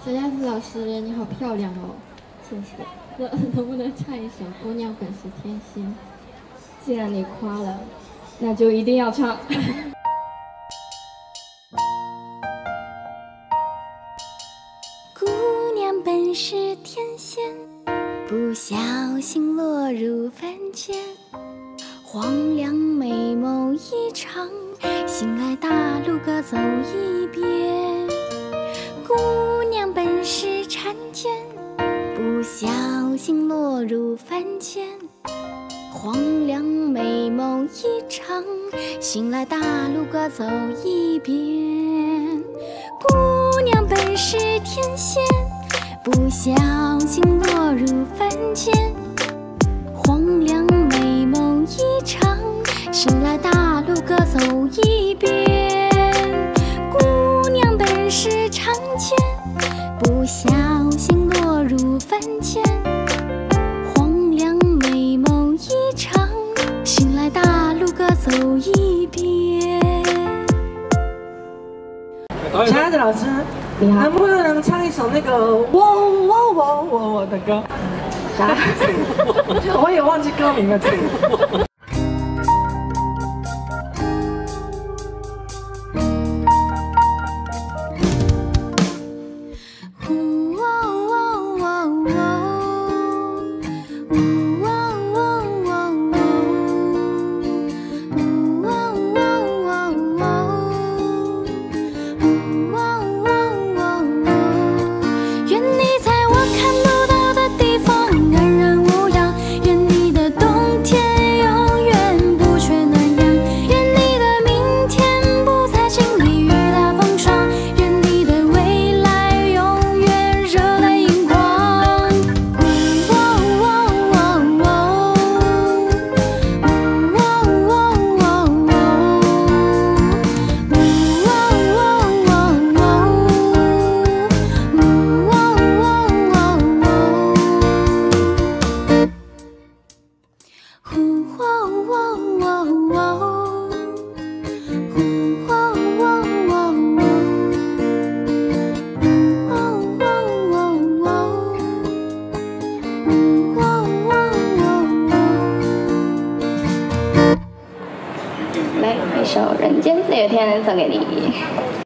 小鸭子老师，你好漂亮哦！ 谢谢。 能不能唱一首《姑娘本是天仙》？ 既然你夸了，那就一定要唱。 姑娘本是天仙，不小心落入凡间。黄粱美梦一场，醒来大路各走一遍。姑娘本是婵娟，不小心落入凡间。黄粱美梦一场，醒来大路各走一遍。姑娘本是天仙，不小心落入凡间。黄粱美梦一场，醒来大路各走一遍。姑娘本是婵娟，不小心落入凡间。黄粱美梦一场，醒来大路各走一遍。 亲爱的老师， 你好， 能不能唱一首那个我的歌？ 啥？ 我也忘记歌名了。 来，一首《人间四月天》送给你。